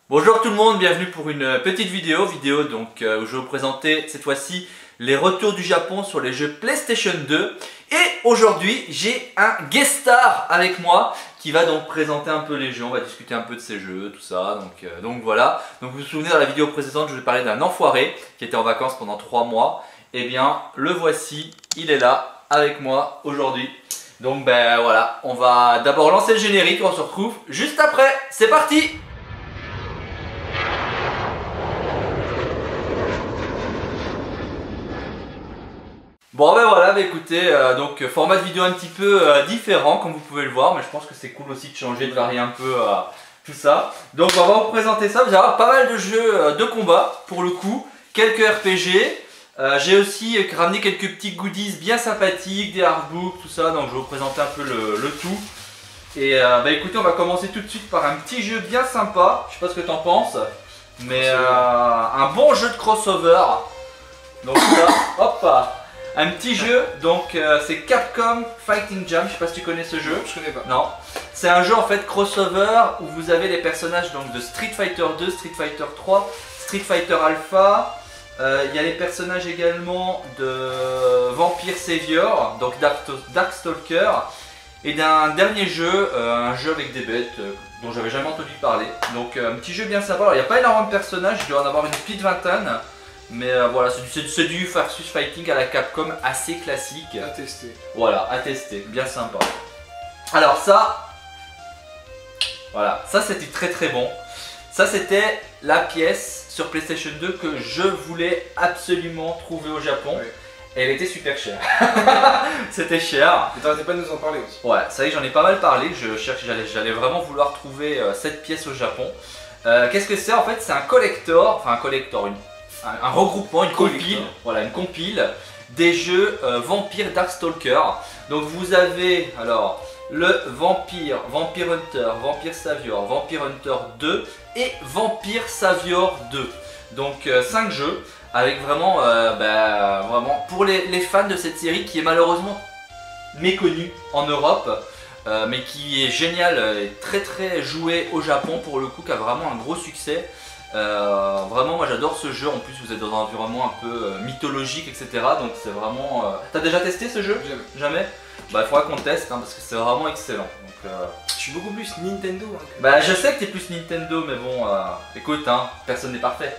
Bonjour tout le monde, bienvenue pour une petite vidéo donc où je vais vous présenter cette fois-ci les retours du Japon sur les jeux PlayStation 2. Et aujourd'hui j'ai un guest star avec moi qui va donc présenter un peu les jeux, on va discuter un peu de ces jeux, tout ça, donc voilà. Donc vous vous souvenez, dans la vidéo précédente je vous ai parlé d'un enfoiré qui était en vacances pendant 3 mois. Et bien le voici, il est là avec moi aujourd'hui. Donc ben voilà, on va d'abord lancer le générique, on se retrouve juste après, c'est parti! Bon ben voilà, écoutez, donc format de vidéo un petit peu différent comme vous pouvez le voir, mais je pense que c'est cool aussi de changer, de varier un peu tout ça. Donc on va vous présenter ça, vous allez avoir pas mal de jeux de combat pour le coup, quelques RPG, j'ai aussi ramené quelques petits goodies bien sympathiques, des artbooks, tout ça, donc je vais vous présenter un peu le tout. Et bah écoutez, on va commencer tout de suite par un petit jeu bien sympa, je sais pas ce que t'en penses, mais un bon jeu de crossover. Donc là, hop, un petit jeu, donc c'est Capcom Fighting Jam, je sais pas si tu connais ce jeu. Non, je connais pas. Non. C'est un jeu en fait crossover où vous avez les personnages donc, de Street Fighter 2, Street Fighter 3, Street Fighter Alpha. Il y a les personnages également de Vampire Savior, donc Darkstalker. Et d'un dernier jeu, un jeu avec des bêtes dont j'avais jamais entendu parler. Donc un petit jeu bien sympa. Alors il n'y a pas énormément de personnages, il doit en avoir une petite vingtaine. Mais voilà, c'est du versus fighting à la Capcom assez classique. À tester. Voilà, à tester, bien sympa. Alors ça, voilà, ça c'était très bon. Ça c'était la pièce sur PlayStation 2 que je voulais absolument trouver au Japon. Oui. Et elle était super chère. C'était cher. Et t'arrêtais pas de nous en parler aussi. Ouais, ça y est, j'en ai pas mal parlé. J'allais vraiment vouloir trouver cette pièce au Japon. Qu'est-ce que c'est en fait? C'est un collector, enfin un collector, un regroupement, une compile, voilà, une compile des jeux Vampire Darkstalker. Donc vous avez alors le Vampire, Vampire Hunter, Vampire Savior, Vampire Hunter 2 et Vampire Savior 2. Donc 5 jeux avec vraiment, vraiment pour les fans de cette série qui est malheureusement méconnue en Europe. Mais qui est génial et très joué au Japon pour le coup, qui a vraiment un gros succès. Vraiment moi j'adore ce jeu, en plus vous êtes dans un environnement un peu mythologique, etc. Donc c'est vraiment... T'as déjà testé ce jeu? Jamais. Bah il faudra qu'on teste hein, parce que c'est vraiment excellent. Donc, je suis beaucoup plus Nintendo. Hein, bah je sais que t'es plus Nintendo, mais bon, écoute, hein, personne n'est parfait.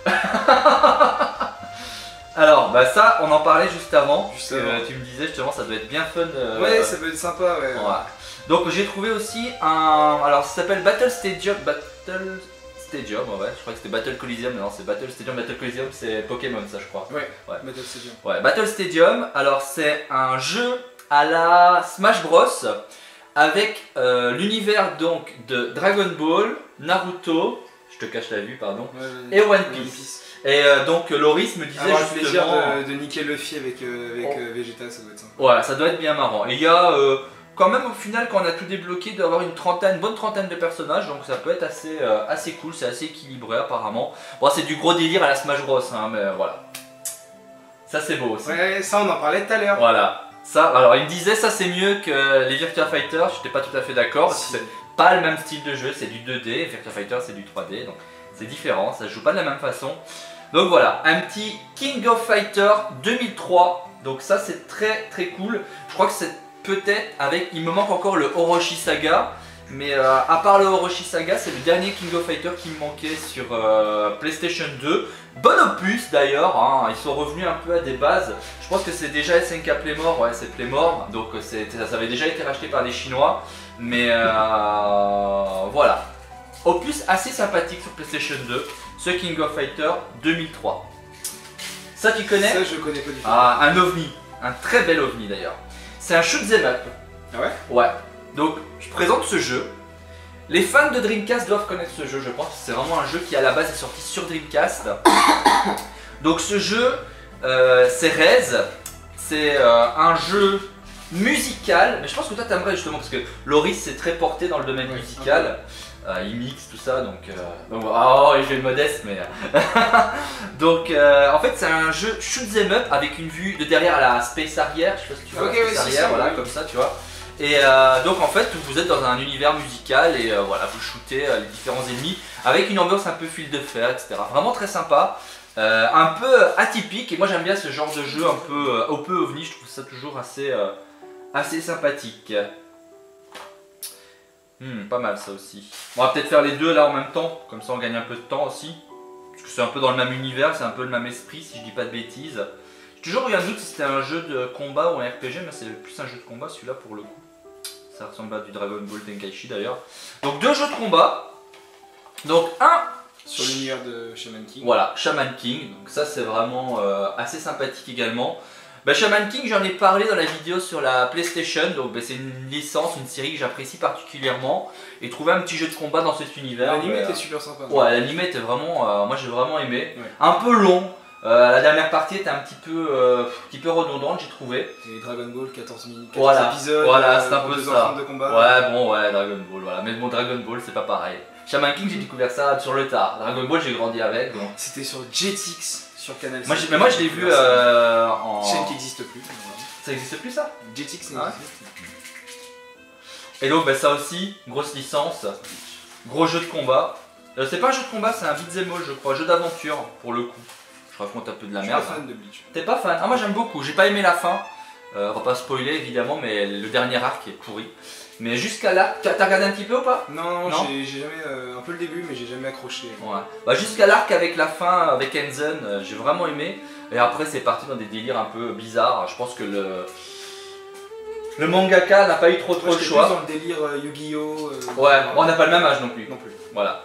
Alors bah ça on en parlait juste avant, tu me disais justement ça doit être bien fun. Ouais, ça peut être sympa, ouais. Donc j'ai trouvé aussi un... Alors ça s'appelle Battle Stadium, ouais, je crois que c'était Battle Coliseum, mais non c'est Battle Stadium, Battle Coliseum c'est Pokémon ça je crois. Ouais, Battle Stadium. Ouais, Battle Stadium, alors c'est un jeu à la Smash Bros avec l'univers donc de Dragon Ball, Naruto, je te cache la vue pardon, et One Piece. Et donc Loris me disait avoir le plaisir justement... de niquer Luffy avec Vegeta, ça doit être sympa. Ouais, ça doit être bien marrant. Et il y a quand même au final quand on a tout débloqué d'avoir une bonne trentaine de personnages, donc ça peut être assez cool, c'est assez équilibré apparemment. Bon c'est du gros délire à la Smash Bros hein, mais voilà. Ça c'est beau aussi. Ouais, ça on en parlait tout à l'heure. Voilà. Ça, alors il me disait ça c'est mieux que les Virtua Fighter, je n'étais pas tout à fait d'accord, parce que c'est pas le même style de jeu, c'est du 2D, Virtua Fighter c'est du 3D, donc c'est différent, ça se joue pas de la même façon. Donc voilà, un petit King of Fighter 2003, donc ça c'est très cool. Je crois que c'est peut-être avec, il me manque encore le Orochi Saga, mais à part le Orochi Saga, c'est le dernier King of Fighter qui me manquait sur PlayStation 2. Bon opus d'ailleurs, hein, ils sont revenus un peu à des bases. Je pense que c'est déjà SNK Playmore, ouais c'est Playmore, donc ça avait déjà été racheté par les Chinois, mais voilà. Opus assez sympathique sur PlayStation 2, ce King of Fighter 2003. Ça tu connais? Ça je connais pas du tout. Ah, un ovni, un très bel ovni d'ailleurs. C'est un shoot'em up. Ah ouais? Ouais. Donc je présente ce jeu. Les fans de Dreamcast doivent connaître ce jeu, je pense. C'est vraiment un jeu qui à la base est sorti sur Dreamcast. Donc ce jeu, c'est Rez. C'est un jeu musical. Mais je pense que toi t'aimerais justement parce que Loris c'est très porté dans le domaine musical. Il mixe tout ça, donc oh, je vais le modeste, mais donc en fait c'est un jeu shoot 'em up avec une vue de derrière à la Space Harrier, je sais pas si tu vois, Space Harrier, voilà, comme ça tu vois. Et donc en fait vous êtes dans un univers musical et voilà, vous shootez les différents ennemis avec une ambiance un peu fil de fer, etc. Vraiment très sympa, un peu atypique, et moi j'aime bien ce genre de jeu un peu ovni, je trouve ça toujours assez sympathique. Pas mal ça aussi. On va peut-être faire les deux là en même temps, comme ça on gagne un peu de temps aussi. Parce que c'est un peu dans le même univers, c'est un peu le même esprit si je dis pas de bêtises. J'ai toujours eu un doute si c'était un jeu de combat ou un RPG, mais c'est plus un jeu de combat celui-là pour le coup. Ça ressemble à du Dragon Ball Tenkaichi d'ailleurs. Donc deux jeux de combat. Donc un sur l'univers de Shaman King. Voilà, Shaman King. Donc ça c'est vraiment assez sympathique également. Bah, Shaman King, j'en ai parlé dans la vidéo sur la PlayStation, donc bah, c'est une licence, une série que j'apprécie particulièrement, et trouver un petit jeu de combat dans cet univers. L'anime était super sympa. Ouais, l'anime était vraiment, moi j'ai vraiment aimé. Ouais. Un peu long, la dernière partie était un petit peu redondante, j'ai trouvé. Et Dragon Ball 14 minutes, 14 voilà, épisodes, voilà, c'est un peu ça. De combat. Ouais, bon, ouais, Dragon Ball, voilà. Mais bon, Dragon Ball c'est pas pareil. Shaman King, j'ai découvert ça sur le tard. Dragon Ball, j'ai grandi avec. Donc... C'était sur Jetix. Sur Canal. Moi je l'ai vu en... chaîne qui n'existe plus. Ça existe plus ça? Jetix n'existe plus. Et donc bah, ça aussi, grosse licence, gros jeu de combat. C'est pas un jeu de combat, c'est un beat'em all je crois, jeu d'aventure pour le coup. Je raconte un peu de la merde. Je suis pas fan de Bleach. T'es pas fan? Ah moi j'aime beaucoup, j'ai pas aimé la fin. On va pas spoiler évidemment, mais le dernier arc est pourri. Mais jusqu'à là, t'as regardé un petit peu ou pas? Non, j'ai jamais, un peu le début, mais j'ai jamais accroché. Ouais. Bah, jusqu'à l'arc avec la fin, avec Enzen, j'ai vraiment aimé. Et après c'est parti dans des délires un peu bizarres. Je pense que le mangaka n'a pas eu trop le choix. Plus dans le délire Yu-Gi-Oh! Ouais, on n'a pas le même âge non plus. Non plus. Voilà.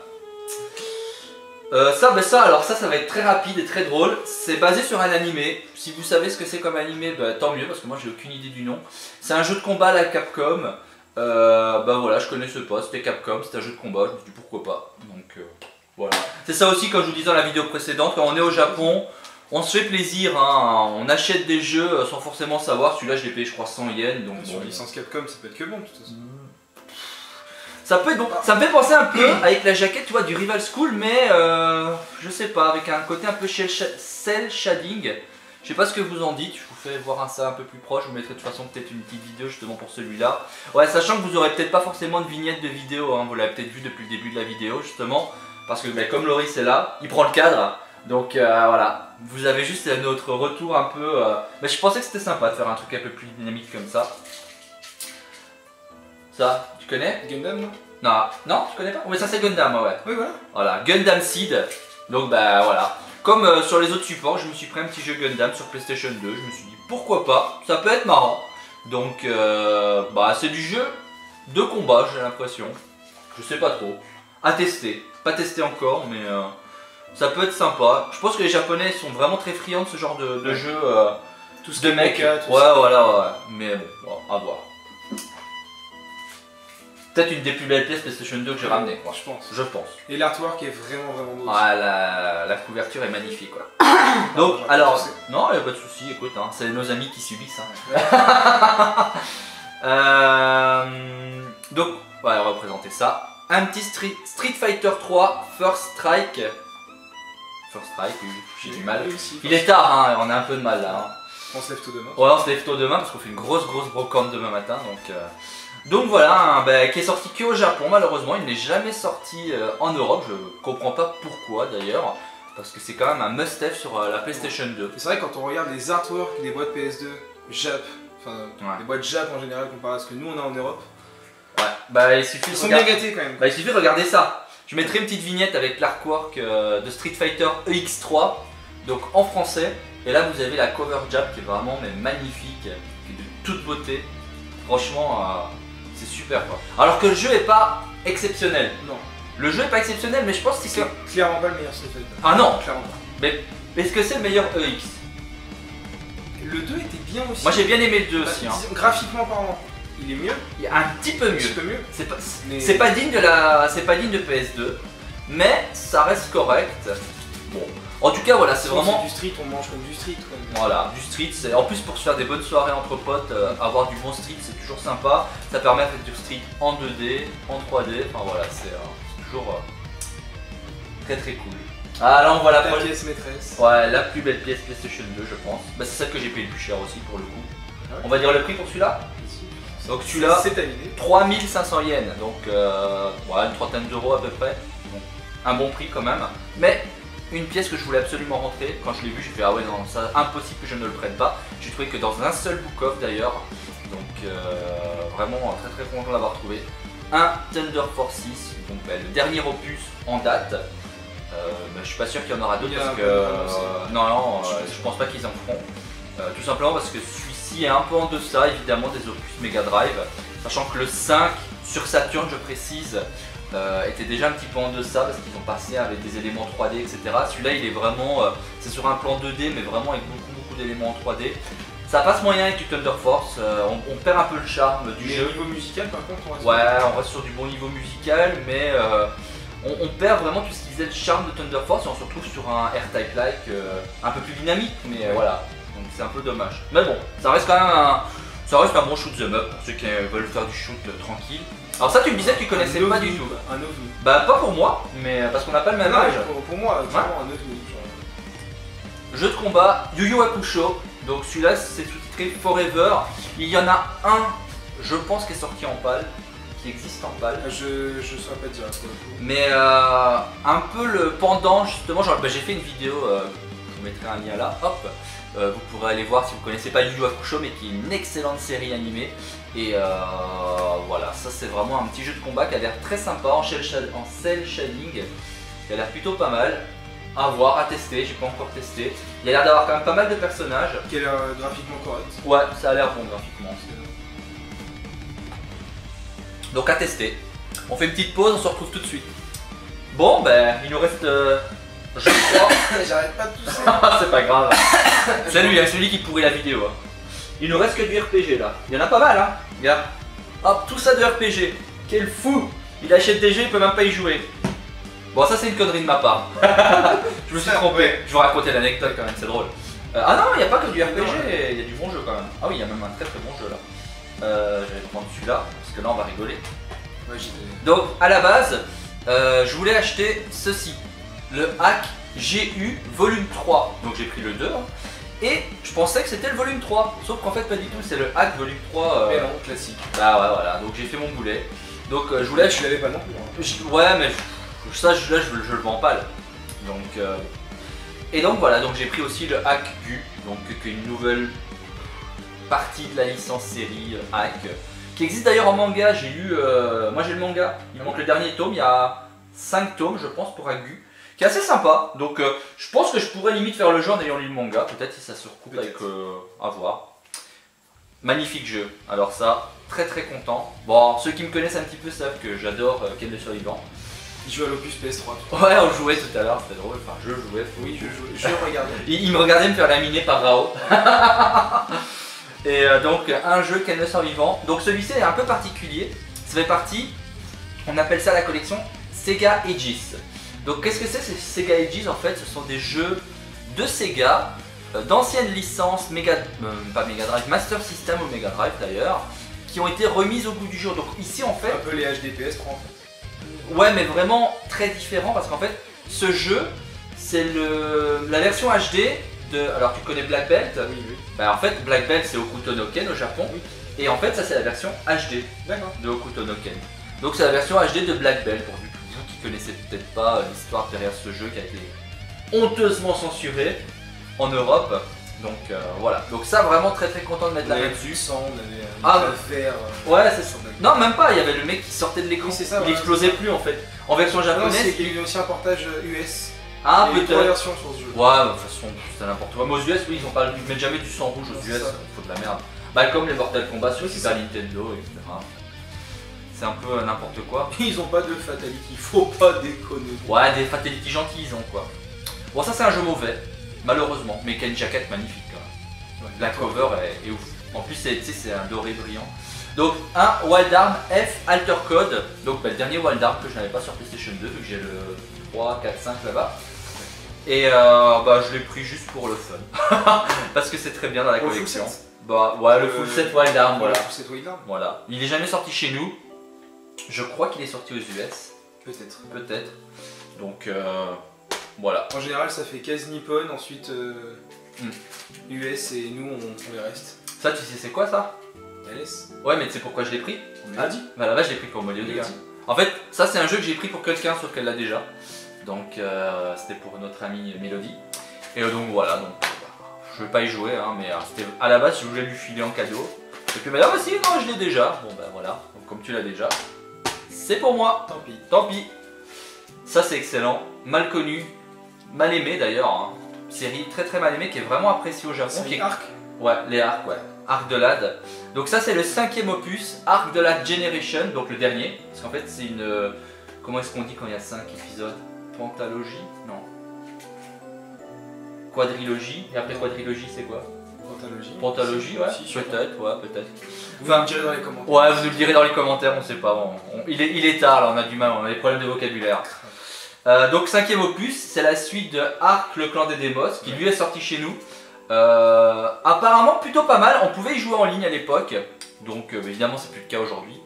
Alors ça va être très rapide et très drôle. C'est basé sur un animé. Si vous savez ce que c'est comme animé, bah, tant mieux parce que moi j'ai aucune idée du nom. C'est un jeu de combat à la Capcom. Bah voilà, je connaissais pas, c'était Capcom, c'était un jeu de combat, je me suis dit pourquoi pas. Donc voilà. C'est ça aussi, comme je vous disais dans la vidéo précédente, quand on est au Japon, on se fait plaisir, hein, on achète des jeux sans forcément savoir. Celui-là je l'ai payé je crois 100 yens. Donc sur licence Capcom, ça peut être que bon de toute façon. Ça peut être bon. Ça me fait penser un peu avec la jaquette, tu vois, du Rival School, mais je sais pas, avec un côté un peu cel shading. Je sais pas ce que vous en dites, je vous fais voir ça un peu plus proche, je vous mettrai de toute façon peut-être une petite vidéo justement pour celui-là. Ouais, sachant que vous aurez peut-être pas forcément de vignette de vidéo, hein, vous l'avez peut-être vu depuis le début de la vidéo justement, parce que bah, comme Loris est là, il prend le cadre, donc voilà. Vous avez juste notre retour un peu... Mais je pensais que c'était sympa de faire un truc un peu plus dynamique comme ça. Ça, tu connais? Gundam, non? Non, tu connais pas? Mais ça c'est Gundam, ouais. Oui, voilà. Voilà, Gundam Seed, donc bah voilà. Comme sur les autres supports, je me suis pris un petit jeu Gundam sur PlayStation 2, je me suis dit pourquoi pas, ça peut être marrant. Donc bah c'est du jeu de combat, j'ai l'impression. Je sais pas trop. À tester, pas testé encore, mais ça peut être sympa. Je pense que les Japonais sont vraiment très friands de ce genre de jeu. Tout ce de mecs. Ouais, voilà, ouais. Mais bon, à voir. Peut-être une des plus belles pièces PlayStation 2 que j'ai ramené, quoi. Je pense. Et l'artwork est vraiment beau. Ah, la couverture est magnifique, quoi. Donc, alors, non, il n'y a pas de souci, écoute, hein, c'est nos amis qui subissent. Hein. Donc, ouais, on va présenter ça. Un petit Street Fighter 3 First Strike. First Strike, j'ai du mal. Il est tard, hein, on a un peu de mal là. Hein. On se lève tôt demain. Ouais, on se lève tôt demain parce qu'on fait une grosse brocante demain matin. Donc voilà, hein, qui est sorti que au Japon malheureusement, il n'est jamais sorti en Europe, je comprends pas pourquoi d'ailleurs, parce que c'est quand même un must-have sur la PlayStation 2. C'est vrai quand on regarde les artworks des boîtes PS2 Jap, enfin les boîtes Jap en général comparé à ce que nous on a en Europe, ouais, bah il suffit ils sont bien gâtés quand même. Bah il suffit de regarder ça. Je mettrai une petite vignette avec l'artwork de Street Fighter EX3, donc en français, et là vous avez la cover Jap qui est vraiment magnifique, qui est de toute beauté, franchement... c'est super quoi. Alors que le jeu est pas exceptionnel. Non. Le jeu est pas exceptionnel, mais je pense que c'est clairement pas le meilleur Street Fighter. Ah non. Clairement pas. Mais est-ce que c'est le meilleur EX? Le 2 était bien aussi. Moi j'ai bien aimé le 2 aussi. Hein. Graphiquement parlant, il est mieux. Il est un petit peu mieux. Un petit peu mieux. C'est pas digne de PS2, mais ça reste correct. Bon. En tout cas voilà, c'est vraiment du street, on mange comme du street quoi. Voilà, du street, c'est en plus pour se faire des bonnes soirées entre potes, avoir du bon street c'est toujours sympa. Ça permet de faire du street en 2D, en 3D, enfin voilà, c'est toujours très cool. Ah là on voit la pièce maîtresse. Ouais, la plus belle pièce PlayStation 2 je pense. Bah c'est celle que j'ai payé le plus cher aussi pour le coup. Ah ouais. On va dire le prix pour celui-là? Donc celui-là, c'est terminé. 3500 yens, donc voilà, une trentaine d'euros à peu près. Donc, un bon prix quand même. Mais une pièce que je voulais absolument rentrer, quand je l'ai vu, j'ai fait ah ouais non, ça impossible que je ne le prenne pas. J'ai trouvé que dans un seul book-off d'ailleurs. Donc vraiment très très content de l'avoir trouvé. Un Thunder Force 6, donc le dernier opus en date. Je suis pas sûr qu'il y en aura d'autres parce que non, je pense pas qu'ils en feront. Tout simplement parce que celui-ci est un peu en deçà évidemment des opus Mega Drive, sachant que le 5 sur Saturn, je précise, était déjà un petit peu en deçà parce qu'ils ont passé avec des éléments 3D, etc. Celui-là il est vraiment, c'est sur un plan 2D mais vraiment avec beaucoup d'éléments en 3D. Ça passe moyen avec du Thunder Force, on perd un peu le charme du jeu. Au niveau musical par contre on reste sur du bon niveau musical mais on perd vraiment tout ce qui faisait le charme de Thunder Force et on se retrouve sur un R-Type-like un peu plus dynamique mais voilà, donc c'est un peu dommage. Mais bon, ça reste quand même un bon shoot 'em up pour ceux qui veulent faire du shoot tranquille. Alors ça tu me disais que tu connaissais pas du tout. Un ovni. Bah pas pour moi, mais parce qu'on n'a pas le même âge. Pour moi, clairement un ovni. Jeu de combat, Yu Yu Hakusho. Donc celui-là c'est sous-titré Forever. Il y en a un, je pense, qui est sorti en PAL, qui existe en PAL. Je saurais pas te dire. Mais un peu le pendant justement, j'ai fait une vidéo, je vous mettrai un lien là, hop. Vous pourrez aller voir si vous connaissez pas Yu Yu Hakusho, mais qui est une excellente série animée. Et voilà, ça c'est vraiment un petit jeu de combat qui a l'air très sympa en cel shading. Il a l'air plutôt pas mal. À voir, à tester, j'ai pas encore testé. Il a l'air d'avoir quand même pas mal de personnages. Qui a l'air graphiquement correct. Ouais, ça a l'air bon graphiquement. Donc à tester. On fait une petite pause, on se retrouve tout de suite. Bon, ben il nous reste. Je crois. J'arrête pas de tousser. C'est pas grave. C'est lui, hein, celui qui pourrit la vidéo. Hein. Il nous reste que du RPG là. Il y en a pas mal, hein. Regarde. Hop, tout ça de RPG. Quel fou. Il achète des jeux, il peut même pas y jouer. Bon, ça c'est une connerie de ma part. Je me suis trompé. Ouais. Je vais raconter l'anecdote quand même, c'est drôle. Ah non, il n'y a pas que du RPG, il y a du bon jeu quand même. Ah oui, il y a même un très bon jeu là. Je vais prendre celui-là, parce que là on va rigoler. Ouais, donc à la base, je voulais acheter ceci. Le Hack GU volume 3. Donc j'ai pris le 2. Hein, et je pensais que c'était le volume 3. Sauf qu'en fait pas du tout, c'est le Hack volume 3. Mais non, classique. Bah ouais, voilà, donc j'ai fait mon boulet. Donc je voulais Tu l'avais pas non plus. Hein. Ouais, mais ça, là, je le vends pas. Là. Donc, et donc voilà, donc j'ai pris aussi le Hack GU, donc qui est une nouvelle partie de la licence série Hack, qui existe d'ailleurs en manga. J'ai lu, moi j'ai le manga. Il me manque le dernier tome. Il y a 5 tomes, je pense, pour Hack GU, qui est assez sympa. Donc, je pense que je pourrais limite faire le jeu en ayant lu le manga. Peut-être si ça se recoupe avec à voir. Magnifique jeu. Alors ça, très content. Bon, ceux qui me connaissent un petit peu savent que j'adore Ken le Survivant. Il joue à l'opus PS3. Ouais, on jouait tout à l'heure, c'était drôle. Enfin, je jouais. Oui, je regardais. Il me regardait me faire laminer par Rao. Et donc, un jeu Ken le Survivant. Donc, celui-ci est un peu particulier. Ça fait partie, on appelle ça la collection Sega Aegis. Donc, qu'est-ce que c'est ces Sega Aegis? En fait, ce sont des jeux de Sega, d'anciennes licences, pas Mega Drive, Master System ou Mega Drive d'ailleurs, qui ont été remises au goût du jour. Donc, ici, en fait. Un peu les HD PS3 en fait. Ouais, mais vraiment très différent parce qu'en fait, ce jeu, c'est la version HD de. Alors, tu connais Black Belt? Oui. Bah, en fait, Black Belt, c'est Hokuto no Ken au Japon. Oui. Et en fait, ça, c'est la version HD de Hokuto no Ken. Donc, c'est la version HD de Black Belt pour vous qui connaissez peut-être pas l'histoire derrière ce jeu qui a été honteusement censuré en Europe. Donc, voilà. Donc, ça, vraiment très content de mettre la main dessus. On avait vert. Ouais, c'est ça. Non, même pas, il y avait le mec qui sortait de l'écran, c'est ça, il explosait plus en fait. En version japonaise. Il y a eu aussi un portage US. Ah, peut-être. Il y a eu 3 versions sur ce jeu. Ouais, de toute façon, c'était n'importe quoi. Mais aux US, oui, ils mettent jamais du sang rouge aux US, faut de la merde. Bah, comme les Mortal Kombat sur Super Nintendo, etc. C'est un peu n'importe quoi. Ils ont pas de fatality, faut pas déconner. Ouais, des fatality gentils, ils ont quoi. Bon, ça, c'est un jeu mauvais, malheureusement, mais qui a une jaquette magnifique quand même. Ouais, la cover est ouf. En plus, c'est un doré brillant. Donc un Wild Arm F Alter Code, donc le dernier Wild Arm que je n'avais pas sur PlayStation 2 vu que j'ai le 3, 4, 5 là-bas. Et je l'ai pris juste pour le fun, parce que c'est très bien dans la collection. Bah ouais, le full set Wild Arm, voilà. Le full set Wild Arm. Voilà. Il est jamais sorti chez nous, je crois qu'il est sorti aux US. Peut-être. Donc voilà. En général ça fait case Nippon, ensuite US et nous on les reste. Ça tu sais c'est quoi ça? laisse. Ouais, mais tu sais pourquoi je l'ai pris? On l'a dit. Bah là-bas, je l'ai pris pour Melody. Hein. En fait, ça, c'est un jeu que j'ai pris pour quelqu'un, sauf qu'elle l'a déjà. Donc, c'était pour notre amie Mélodie. Et donc, voilà. Donc, je vais pas y jouer, hein, mais c'était à la base, je voulais lui filer en cadeau. Et puis, madame aussi, non, je l'ai déjà. Bon, bah voilà. Donc, comme tu l'as déjà, c'est pour moi. Tant pis. Tant pis. Ça, c'est excellent. Mal connu. Mal aimé d'ailleurs. Hein. Série très très mal aimée qui est vraiment appréciée au Japon. C'est Arc. Ouais, les Arcs, ouais. Arc de Lad. Donc ça c'est le 5e opus, Arc de Lad Generation, donc le dernier. Parce qu'en fait c'est une... comment est-ce qu'on dit quand il y a 5 épisodes? Pentalogie? Non. Quadrilogie. Et après quadrilogie c'est quoi? Pentalogie. Pentalogie, ouais. Si, Peut-être, ouais, peut-être. Vous me direz dans les commentaires. Ouais, vous nous le direz dans les commentaires, on sait pas. Il est tard là, on a du mal, on a des problèmes de vocabulaire. Donc 5e opus, c'est la suite de Arc le clan des Démos, qui lui est sorti chez nous. Apparemment plutôt pas mal, on pouvait y jouer en ligne à l'époque, donc évidemment c'est plus le cas aujourd'hui.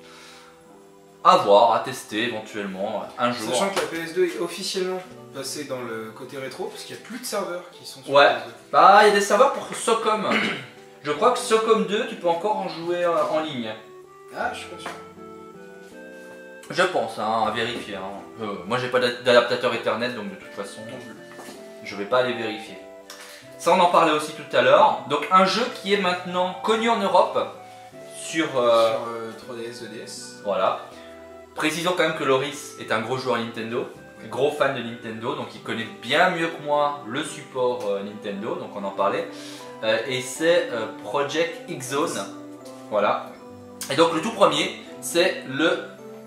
À voir, à tester éventuellement un jour. Sachant que la PS2 est officiellement passée dans le côté rétro, parce qu'il n'y a plus de serveurs qui sont sur ouais. PS2. Bah il y a des serveurs pour Socom. Je crois que Socom 2 tu peux encore en jouer en ligne. Ah, je suis pas sûr. Je pense, hein, à vérifier. Hein. Moi j'ai pas d'adaptateur Ethernet donc de toute façon je vais pas aller vérifier. Ça on en parlait aussi tout à l'heure. Donc un jeu qui est maintenant connu en Europe sur 3DS, 2DS. Voilà. Précisons quand même que Loris est un gros joueur Nintendo, gros fan de Nintendo, donc il connaît bien mieux que moi le support Nintendo, donc on en parlait. Et c'est Project X Zone. Voilà. Et donc le tout premier c'est le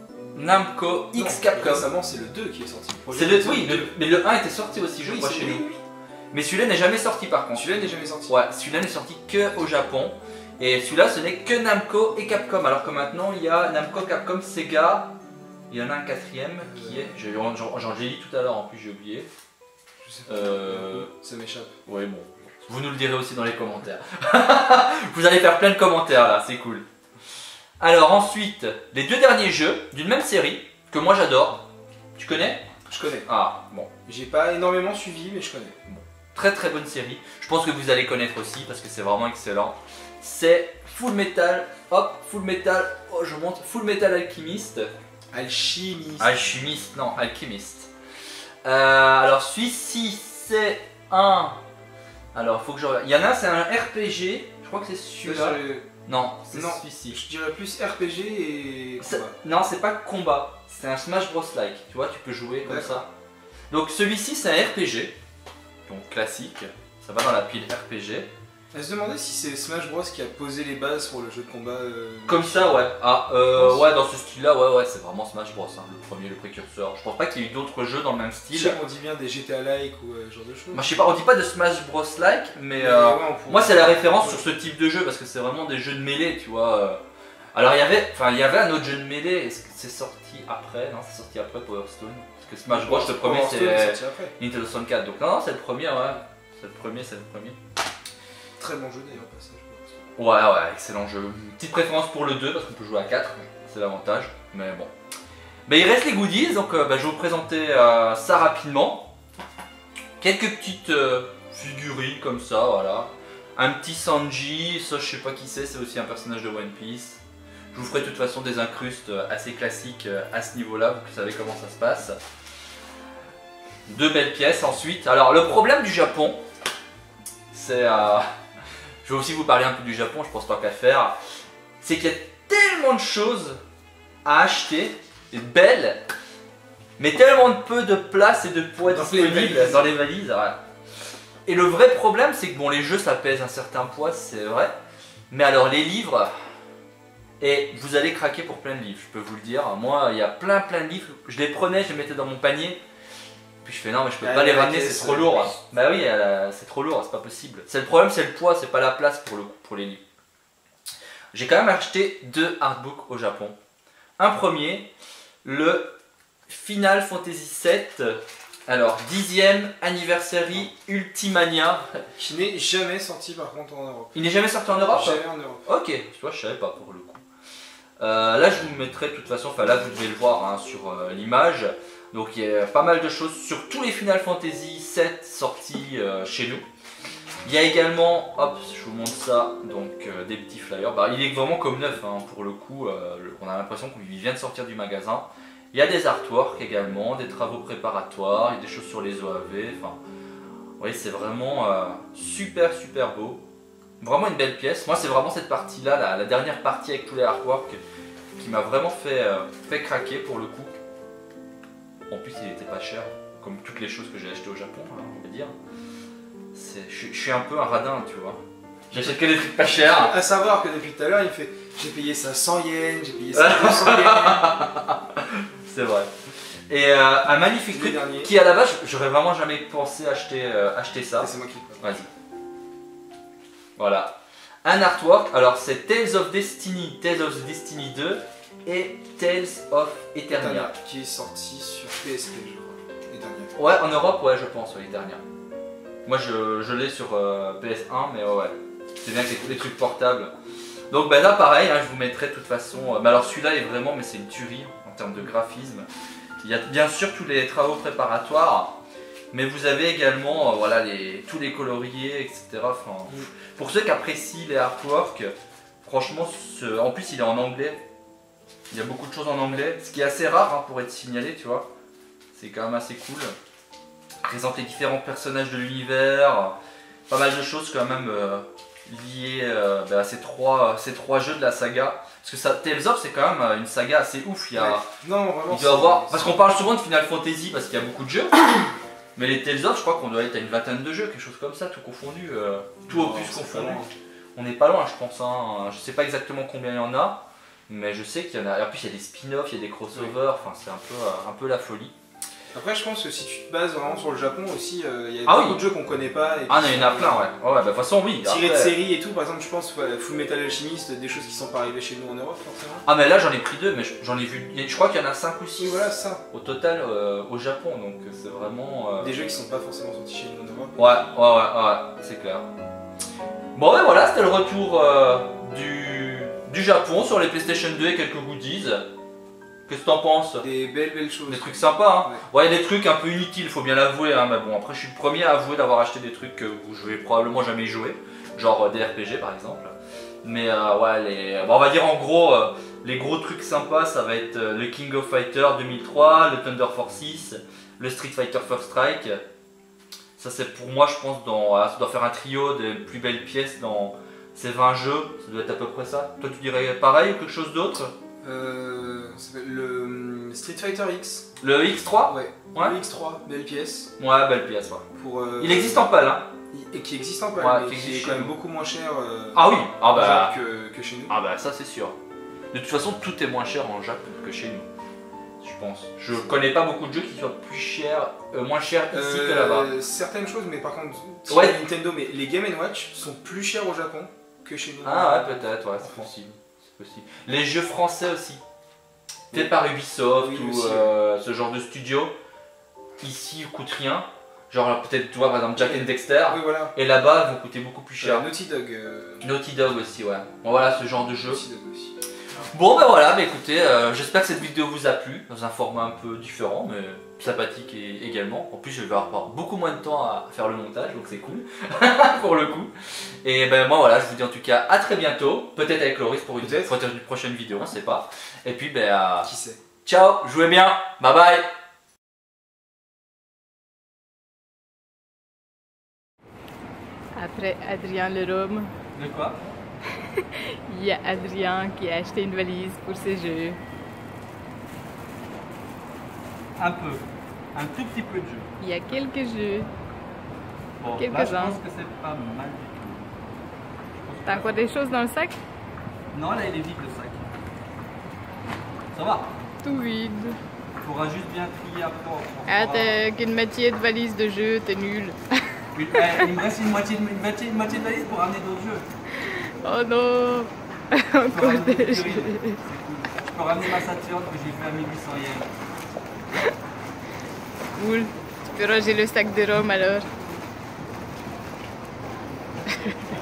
Namco X Capcom. Récemment c'est le 2 qui est sorti. C'est le, oui, mais le 1 était sorti aussi, je crois, chez nous. Oui. Mais celui-là n'est jamais sorti par contre. Celui-là n'est jamais sorti. Ouais, celui-là n'est sorti que au Japon. Et celui-là, ce n'est que Namco et Capcom. Alors que maintenant, il y a Namco, Capcom, Sega. Il y en a un quatrième qui est. J'en ai dit tout à l'heure, en plus j'ai oublié. Je sais pas. Ça m'échappe. Ouais, bon. Vous nous le direz aussi dans les commentaires. Vous allez faire plein de commentaires là, c'est cool. Alors ensuite, les deux derniers jeux d'une même série que moi j'adore. Tu connais? Je connais. Ah, bon. J'ai pas énormément suivi, mais je connais. Bon. Très très bonne série. Je pense que vous allez connaître aussi parce que c'est vraiment excellent. C'est Full Metal. Hop, Full Metal. Oh, je monte. Full Metal Alchemist. Alchimiste. Alchimiste, non, Alchemist. Alors celui-ci, c'est un. Alors, faut que je regarde. Il y en a un, c'est un RPG. Je crois que c'est celui-là. Non, c'est celui-ci. Je dirais plus RPG et combat. Non, c'est pas combat. C'est un Smash Bros like. Tu vois, tu peux jouer comme ça. Donc celui-ci, c'est un RPG. Donc classique. Ça va dans la pile RPG. Elle se demandait si c'est Smash Bros qui a posé les bases pour le jeu de combat. Comme ça, ouais. Ah, ouais, dans ce style-là, ouais, c'est vraiment Smash Bros, hein, le premier, le précurseur. Je pense pas qu'il y ait eu d'autres jeux dans le même style. Je sais qu'on dit bien des GTA-like ou ce genre de choses. Moi, je sais pas, on dit pas de Smash Bros like, mais ouais, moi, c'est la référence sur ce type de jeu parce que c'est vraiment des jeux de mêlée, tu vois. Alors, il y avait un autre jeu de mêlée. Est-ce que c'est sorti après? Non, c'est sorti après Power Stone. Parce que Smash Bros, le premier, c'est Nintendo 64. Donc, non, c'est le premier, ouais. C'est le premier. Très bon jeu d'ailleurs, passage. Ouais, excellent jeu. Une petite préférence pour le 2 parce qu'on peut jouer à 4, c'est l'avantage, mais bon. Mais il reste les goodies, donc je vais vous présenter ça rapidement. Quelques petites figurines comme ça, voilà. Un petit Sanji, ça je sais pas qui c'est aussi un personnage de One Piece. Je vous ferai de toute façon des incrustes assez classiques à ce niveau-là, vous savez comment ça se passe. Deux belles pièces ensuite. Alors le problème du Japon, c'est... je vais aussi vous parler un peu du Japon, je pense pas qu'à faire. C'est qu'il y a tellement de choses à acheter, et belles, mais tellement de peu de place et de poids disponibles dans les valises. Ouais. Et le vrai problème, c'est que bon, les jeux ça pèse un certain poids, c'est vrai. Mais alors les livres, et vous allez craquer pour plein de livres, je peux vous le dire. Moi, il y a plein de livres, je les prenais, je les mettais dans mon panier. Puis je fais non mais je peux pas les ramener, c'est trop lourd. Bah oui, c'est trop lourd, c'est pas possible. C'est le problème, c'est le poids, c'est pas la place pour les livres. J'ai quand même acheté deux artbooks au Japon. Un premier, le Final Fantasy VII, alors 10e Anniversary Ultimania. Qui n'est jamais sorti par contre en Europe. Il n'est jamais sorti en Europe? Jamais en Europe. Ok, tu vois, je savais pas pour le coup. Là je vous mettrai de toute façon, enfin là vous devez le voir hein, sur l'image. Donc il y a pas mal de choses sur tous les Final Fantasy 7 sortis chez nous. Il y a également, hop, je vous montre ça, donc des petits flyers. Bah, il est vraiment comme neuf hein, pour le coup, on a l'impression qu'il vient de sortir du magasin. Il y a des artworks également, des travaux préparatoires, il y a des choses sur les OAV. Enfin, vous voyez, c'est vraiment super super beau. Vraiment une belle pièce. Moi, c'est vraiment cette partie-là, la dernière partie avec tous les artworks, qui m'a vraiment fait craquer pour le coup. En plus, il était pas cher, comme toutes les choses que j'ai achetées au Japon, hein, on va dire. Je suis un peu un radin, tu vois. J'achète que des trucs pas chers. À savoir que depuis tout à l'heure, il fait j'ai payé ça 100 yens, j'ai payé ça 200 yens. C'est vrai. Et un magnifique truc qui à la base, j'aurais vraiment jamais pensé acheter ça. C'est moi qui le Vas-y. Voilà. Un artwork, alors c'est Tales of Destiny 2 et Tales of Eternia. Qui est sorti sur PSP, je crois. Eternia. Ouais, en Europe, ouais, je pense, ouais, Eternia. Moi, je l'ai sur PS1, mais ouais. C'est bien que c'est des trucs portables. Donc bah là, pareil, hein, je vous mettrai de toute façon. Mais alors celui-là est vraiment, mais c'est une tuerie en termes de graphisme. Il y a bien sûr tous les travaux préparatoires, mais vous avez également voilà, tous les coloriés, etc. Enfin, pour ceux qui apprécient les artworks, franchement, en plus il est en anglais. Il y a beaucoup de choses en anglais, ce qui est assez rare hein, pour être signalé, tu vois. C'est quand même assez cool. Présente les différents personnages de l'univers, pas mal de choses quand même liées à ces trois jeux de la saga. Parce que ça, Tales of c'est quand même une saga assez ouf. Il y a, non, vraiment, il doit avoir, parce qu'on parle souvent de Final Fantasy parce qu'il y a beaucoup de jeux. Mais les Tales of, je crois qu'on doit être à une vingtaine de jeux, quelque chose comme ça, tout confondu, tout opus confondu. On n'est pas loin, je pense. Hein. Je sais pas exactement combien il y en a, mais je sais qu'il y en a. Et en plus, il y a des spin-offs, il y a des crossovers. Enfin, c'est un peu la folie. Après, je pense que si tu te bases vraiment sur le Japon aussi, il y a beaucoup de jeux qu'on connaît pas. Et il y en a plein, ouais. Ouais, bah, de toute façon, oui. Tiré de série et tout, par exemple, je pense Full Metal Alchemist, des choses qui sont pas arrivées chez nous en Europe, forcément. Ah, mais là, j'en ai pris 2, mais j'en ai vu. Je crois qu'il y en a 5 ou 6 voilà, ça. au total au Japon, donc c'est vraiment. Des jeux qui sont pas forcément sortis chez nous en Europe. Ouais, c'est clair. Bon, ben voilà, c'était le retour du Japon sur les PlayStation 2 et quelques goodies. Qu'est-ce que t'en penses? Des belles choses. Des trucs sympas, hein. Ouais, il y a des trucs un peu inutiles, faut bien l'avouer, hein, mais bon, après je suis le premier à avouer d'avoir acheté des trucs où je vais probablement jamais y jouer, genre des RPG par exemple. Mais ouais, bon, on va dire en gros, les gros trucs sympas, ça va être le King of Fighter 2003, le Thunder Force, le Street Fighter First Strike. Ça c'est pour moi, je pense, ça doit faire un trio des plus belles pièces dans ces 20 jeux, ça doit être à peu près ça. Toi tu dirais pareil ou quelque chose d'autre? Le Street Fighter X. Le X3? Ouais. Le X3, belle pièce. Ouais, belle pièce, ouais. Pour, il existe en PAL, hein. Et qui existe en PAL, ouais, mais qui est quand même beaucoup moins cher ah oui, que chez nous. Ah bah ça c'est sûr. De toute façon, tout est moins cher en Japon que chez nous, je pense. Je connais pas beaucoup de jeux qui soient plus chers, moins chers ici que là-bas. Certaines choses, mais par contre, ouais. Nintendo, mais les Game & Watch sont plus chers au Japon que chez nous. Ah ouais, peut-être, ouais, c'est possible. Les jeux français aussi, faits par Ubisoft ou aussi, ce genre de studio, ici coûtent rien. Genre peut-être tu vois par exemple Jack and Dexter, oui, voilà. Et là-bas ils vont coûter beaucoup plus cher. Naughty Dog. Naughty Dog aussi, ouais. Bon, voilà ce genre de jeu. Naughty Dog aussi. Bon ben voilà, mais écoutez, j'espère que cette vidéo vous a plu, dans un format un peu différent, mais sympathique également. En plus je vais avoir beaucoup moins de temps à faire le montage, donc c'est cool, pour le coup. Et ben moi voilà, je vous dis en tout cas à très bientôt, peut-être avec Loris pour une prochaine vidéo, on sait pas. Et puis ben qui sait. Ciao, jouez bien, bye bye. Après Adrien Lerome. De quoi? Il y a Adrien qui a acheté une valise pour ses jeux. Un peu. Un tout petit peu de jeux. Il y a quelques jeux. Bon, quelques-uns. Là, je pense que c'est pas mal du tout. T'as encore des choses dans le sac? Non, là il est vide le sac. Ça va? Tout vide. Il faudra juste bien trier après. Ah, t'as qu'une moitié de valise de jeux, t'es nul. Il me reste une moitié de valise pour ramener d'autres jeux. Oh non. Encore des jeux. Je peux ramener ma Saturn que j'ai fait à 1800 yens. Cool. Tu peux ranger le sac de Rome alors.